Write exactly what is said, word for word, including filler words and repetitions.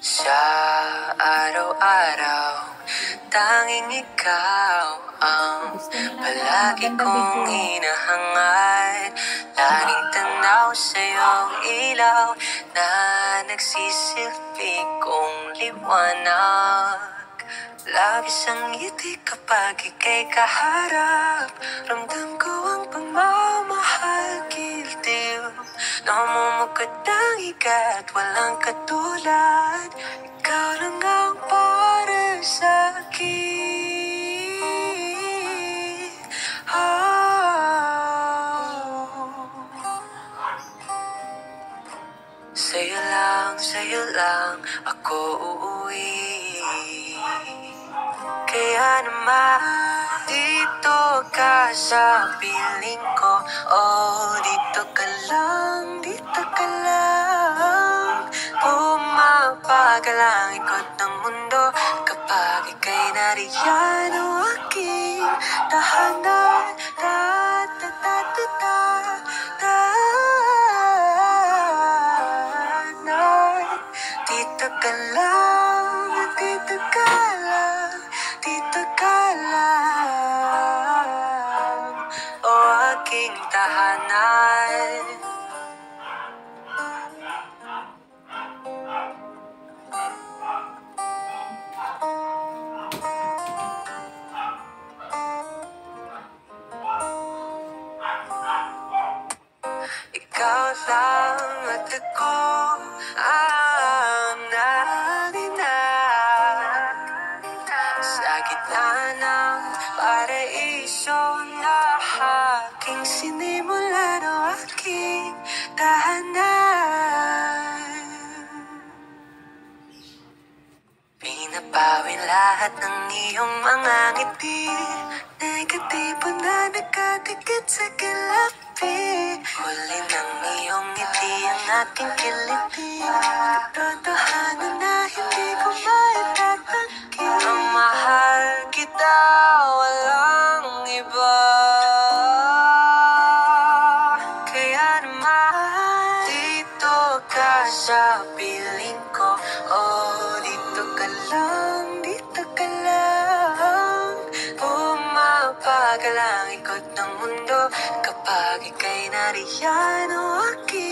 Sa araw-araw, tanging ikaw ang palagi kong hinahangad. Laging tanaw sa'yong ilaw na nagsisilbi kong liwanag. Labis ang ngiti kapag ika'y kaharap. Ramdam ko ang pagmamahal, gildiw. Namumukod ang ikat, walang katulad. Ikaw lang ang para sa'kin. Oh. Sa'yo lang, sa'yo lang ako uuwi. Kaya naman dito ka sa piling ko. Oh, dito ka lang, dito ka lang. Pumapagal ang ikot ng mundo kapag ika'y nariyan. O aking tahanan. Ta ta ta ta ta tahanan. Dito ka lang, dito ka lang, dito ka lang. O aking tahanan. Ikaw lang at ako ang naninag sa gitna ng paraiso na aking sinimulan. O aking tahanan. Pinapawin lahat ng iyong mga ngiti, negatibo na nakadikit sa kilapi. Huli ng iyong ngiti ang aking kiliti. Katotohanan na hindi ko maitatanggi. Ang mahal kita, walang iba. Kaya naman dito ka sa piling ko. Oh, dito ka lang, dito ka lang. Pumapagal ang ikot ng mundo kapag ika'y nariyan. O aking